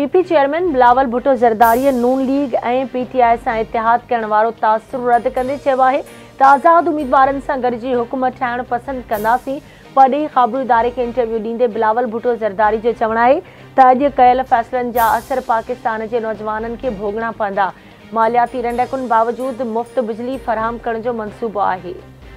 PP chairman Bilawal Bhutto Zardari Noon league ऐं PTI सां इतिहाद करण वारो तासुर रद्द कंदे चयो आहे त आज़ाद उम्मीदवारनि सां गॾिजी हुकूमत ठाहिण पसंदि कंदासीं। परॾेही ख़बरू इदारे खे इंटरव्यू ॾींदे बिलावल भुट्टो ज़रदारी जो चवणु आहे त अॼु कयल फ़ैसिलनि जा असर पाकिस्तान जे नौजवाननि खे भोगणा पवंदा। मालियाती रंडकुनि बावजूदि मुफ़्त बिजली फ़राहम करण जो मंसूबो आहे।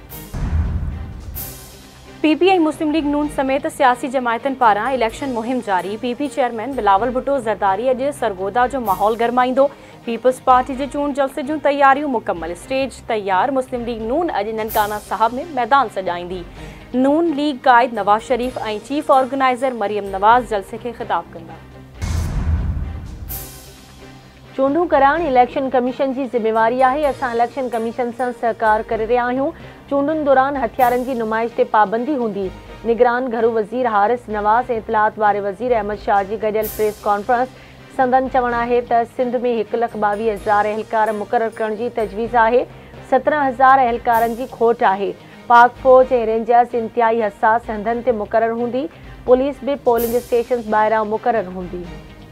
पीपीआई मुस्लिम लीग नून समेत सियासी जमायतन पारां इलेक्शन मुहिम जारी। पीपी चेयरमैन बिलावल भुट्टो ज़रदारी अॼु सरगोदा जो माहौल गरमाईंदो। पीपल्स पार्टी जे चूंड जलसे जूं तैयारियूं मुकम्मल, स्टेज तैयार। मुस्लिम लीग नून अॼु ननकाना साहब में मैदान सजाईंदी। नून लीग कायद नवाज शरीफ ऐं चीफ ऑर्गेनाइज़र मरियम नवाज़ जलसे खे ख़िताब कंदा। चूंडूं कराइण इलेक्शन कमीशन की जिम्मेवारी है। असां इलेक्शन कमीशन से सहकार करे रहिया आहियूं। चूंडुनि दौरान हथियारनि की नुमाइश ते पाबंदी हूंदी। निगरान घरू वज़ीर हारिस नवाज़ इतलात वारे वज़ीर अहमद शाह जी गॾियल प्रेस कॉन्फ्रेंस संदन चवणु आहे त सिंध में 1,22,000 एहलकार मुक़रर करण जी तजवीज़ आहे। 17,000 एहलकारनि की खोट आहे। पाक फौज ऐं रेंजर्स इंतिहाई हसास हंधनि ते मुक़रर हूंदी। पुलिस भी पोलिंग स्टेशन ॿाहिरां मुक़रर हूंदी।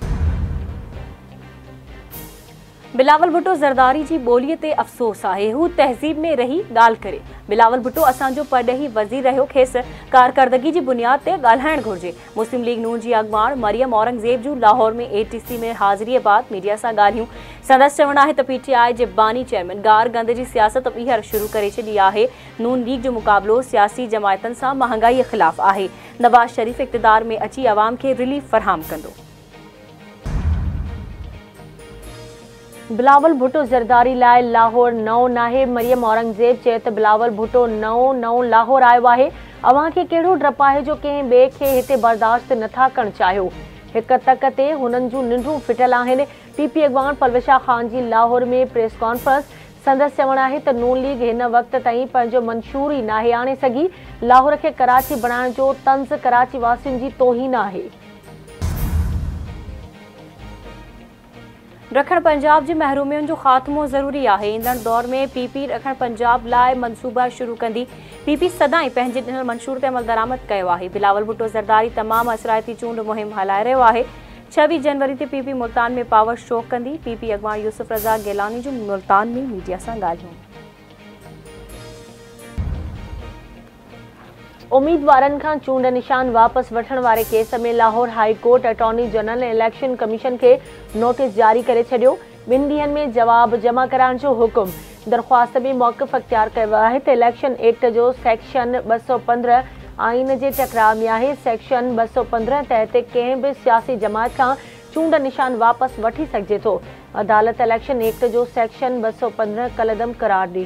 बिलावल भुट्टो ज़रदारी जी ॿोलीअ ते अफ़सोस आहे। हू तहज़ीब में रही ॻाल्हि करे। बिलावल भुट्टो असांजो परॾेही वज़ीर रहियो, खेसि कारकर्दगी जी बुनियाद ते ॻाल्हाइणु घुरिजे। मुस्लिम लीग नून जी अॻुवाण मरियम औरंगज़ेब जूं लाहौर में एटीसी में हाज़िरीअ बाद मीडिया सां ॻाल्हियूं। संदसि चवणु आहे त पीटीआई जे बानी चेयरमैन गार गंद जी सियासत ॿीहर शुरू करे छॾी आहे। नून लीग जो मुक़ाबिलो सियासी जमायतनि सां महांगाईअ ख़िलाफ़ आहे। नवाज़ शरीफ इक़्तिदार में अची अवाम खे रिलीफ फराहम कंदो। बिलावल भुट्टो ज़रदारी लाइ लाहौर नओं नाहे। मरियम औरंगज़ेब चए त बिलावल भुट्टो नओं लाहौर आयो आहे। अव्हां खे कहिड़ो डपु आहे जो कंहिं ॿिए खे हिते बर्दाश्त नथा करणु चाहियो। हिक तक ते हुननि जूं निंडूं फिटियल आहिनि। पीपी अॻवान परवेशा ख़ान जी लाहौर में प्रेस कॉन्फ्रेंस संदसि चवणु आहे त नून लीग हिन वक़्त ताईं पंहिंजो मंशूर ई नाहे आणे सघी। लाहौर खे कराची बणाइण जो तंज़ कराची वासियुनि जी तौहीन आहे। ॾखण पंजाब जी महरूमियुनि जो ख़ात्मो ज़रूरी आहे। ईंदड़ दौर में पीपी ॾखण पंजाब लाइ मनसूबा शुरू कंदी। पीपी सदाईं पंहिंजे ॾिनल मंशूर ते अमल दरामद कयो आहे। बिलावल भुट्टो ज़रदारी तमामु असराइती चूंड मुहिम हलाए रहियो आहे। 26 जनवरी ते पीपी मुल्तान में पावर शो कंदी। पीपी अॻवान यूसुफ रज़ा गिलानी जो मुल्तान में मीडिया सां ॻाल्हियूं। उम्मीदवारनि खां चूंड निशान वापस वठण वारे केस में Lahore high court attorney general ऐं इलेक्शन कमीशन खे नोटिस जारी करे छॾियो। 2 ॾींहनि में जवाब जमा कराइण जो हुकुम। दरख़्वास्त में मौक़िफ़ अख़्तियार कयो आहे त इलेक्शन एक्ट जो सेक्शन 215 आइन जे टकराव में आहे। सेक्शन 215 तहत कंहिं बि सियासी जमात खां चूंड निशान वापस वठी सघिजे थो। अदालत इलेक्शन एक्ट जो सेक्शन 215 कलदम करार ॾी।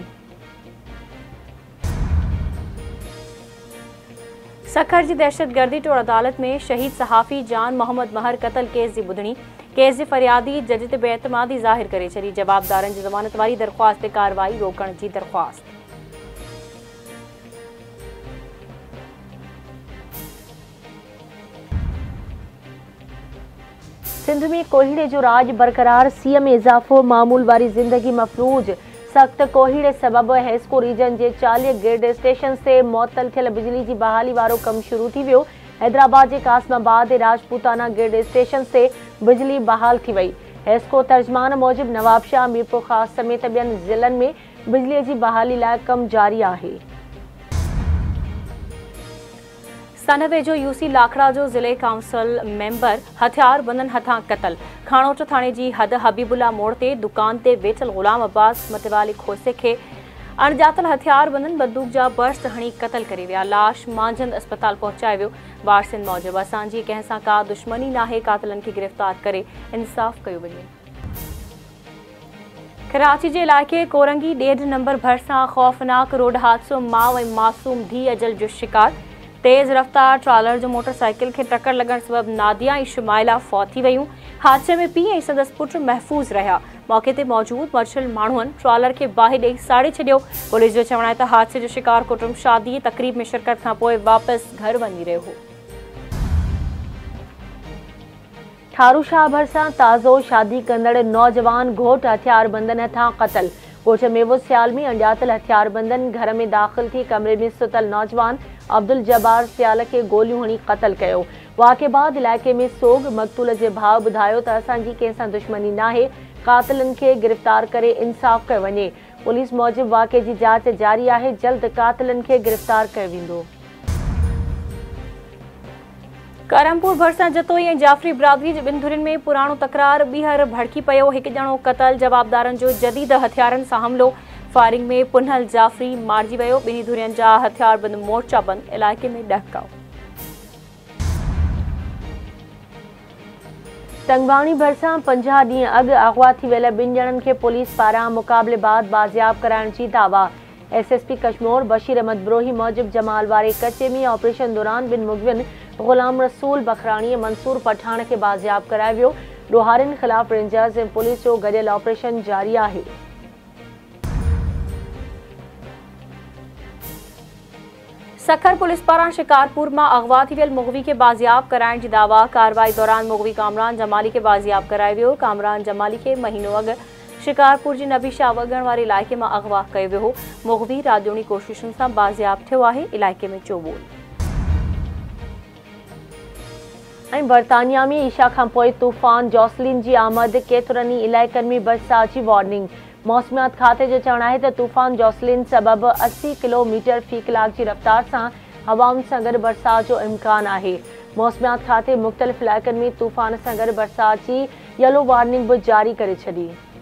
सखर जी दहशतगर्दी टोड़ अदालत में शहीद सहाफ़ी जान मोहम्मद महर क़तल केस जी ॿुधणी। केस जे फ़रियादी जज ते बेएतमादी ज़ाहिर करे छॾी। जवाबदारनि जी ज़मानत वारी दरख़्वास्त ते कार्रवाई रोकण जी दरख़्वास्त। सिंध में कोहीड़े जो राज बरक़रार। सीएम इज़ाफ़ो, मामूल वारी ज़िंदगी मफ़लूज। सख्त कोहीड़े सबबि हेस्को रीजन के 40 ग्रिड स्टेशन से मुअत्तल थियल बिजली की बहाली वारो कम शुरू थी वियो। हैदराबाद के कासमाबाद ऐं राजपूताना ग्रिड स्टेशन से बिजली बहाल थी वई। हेस्को तर्जमान मूजिब नवाबशाह, मीरपुर ख़ास समेत ॿियनि ज़िलनि में बिजली की बहाली लाइ कम जारी आहे। सनवेजो यूसी लाखड़ा जो ज़िले काउंसिल मेंबर हथियार बंदन हथां क़तल। खाणोट थाणे जी हद हबीबुल्ला मोड़ ते दुकान ते वेठल ग़ुलाम अब्बास मतवाली खोसे खे अणॼातल हथियार बंदन बंदूक जा बर्स्ट हणी क़तल करे विया। लाश मांझंद अस्पताल पहुचाए वियो। वारसिन मूजिब असांजी कंहिं सां का दुश्मनी नाहे। कातिलनि खे गिरफ़्तार करे इंसाफ़ कयो वञे। कराची जे इलाइक़े कोरंगी 1.5 नंबर भरिसां ख़ौफ़नाक रोड हादसो। माउ ऐं मासूम धीउ अजल जो शिकार। तेज़ रफ़्तार ट्रालर जो मोटरसाइकिल के टक्कर लगण सबबि नादिया ऐं शुमाइला फौत थी वयूं। हादसे में पीउ ऐं संदसि पुट महफ़ूज़ रहिया। मौके ते मौजूद मर्शल माण्हुनि ट्रालर के बाहि ॾेई साड़े छॾियो। पुलिस जो चवणु आहे त हादसे जो शिकार कुटुंब शादी तक़रीब में शिरकत खां पोइ वापसि घर वञी रहियो हो। ठारू शाह भरिसां ताज़ो शादी कंदड़ नौजवान घोट हथियारबंदनि हथां क़तल। ॻोठ मेवो सियाल में अणॼातल हथियारबंदनि घर में दाख़िल थी कमरे में सुतल नौजवान अब्दुल जब्बार सियाल के गोलियूं हणी क़तल कयो। वाक़े बाद इलाइक़े में सोग मक़तूल जे भाउ ॿुधायो त असांजी कंहिं सां दुश्मनी नाहे, क़ातिलनि खे गिरफ़्तार करे इंसाफ़ कयो वञे। पुलिस मूजिबि वाक़े जी जांच जारी आहे, जल्द क़ातिलनि खे गिरफ़्तार कयो वेंदो। करमपुर भरिसां जतोई ऐं जाफ़री बिरादरी जे ॿिनि धुरियुनि में पुराणो तकरार ॿीहर भड़की पियो। हिकु ॼणो क़तल, जवाबदारनि जो जदीद हथियारनि सां हमिलो। फायरिंग में पुनहल जाफ़री मारिजी वियो। ॿिन्ही धुरियुनि जा हथियारबंद मोर्चाबंद इलाइक़े में डहकाओ। तंगवाणी भरिसां 50 ॾींहं अॻु अगवा थी वियल ॿिनि ॼणनि खे पुलिस पारां मुक़ाबलेबाद बाज़ियाब कराइण जी दावा। SSP कश्मीर बशीर अहमद ब्रोही मूजिबि जमाल वारे कचे में ऑपरेशन दौरान ॿिनि मुग़वियुनि ग़ुलाम रसूल बखराणी ऐं मंसूर पठाण खे बाज़ियाब करायो वियो। ॾोहारियुनि ख़िलाफ़ रेंजर्स ऐं पुलिस जो गॾियल ऑपरेशन जारी आहे। सखर पुलिस पारां शिकारपुर में अगवा थी वियल मुग़वी के बाज़ियाब कराइण जी दावा। कार्रवाई दौरान मुग़वी कामरान जमाली के बाज़ियाब करायो वियो। कामरान जमाली के महीनो अॻु शिकारपुर जी नबीशा वगण वारे इलाइक़े में अगवा कयो वियो हो। मुग़वी राजोणी कोशिशुनि सां बाज़ियाब थियो आहे। इलाइक़े में चोबोल। ऐं बर्तानिया में ईशा खां पोइ तूफ़ान जॉसलिन जी आमद, केतिरनि ई इलाइक़नि में बरसात जी वार्निंग। मौसमियात खाते जो चवणु आहे त तूफ़ान जॉसलिन सबबि 80 किलोमीटर फ़ी कलाक जी रफ़्तार सां हवाउनि सां गॾु बरसात जो इम्कान आहे। मौसमियात खाते मुख़्तलिफ़ इलाइक़नि में तूफ़ान सां गॾु बरसात जी येलो वार्निंग बि जारी करे छॾी।